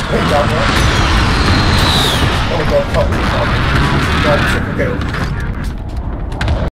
Hey, down there. Oh my god, fuck. God, triple kill.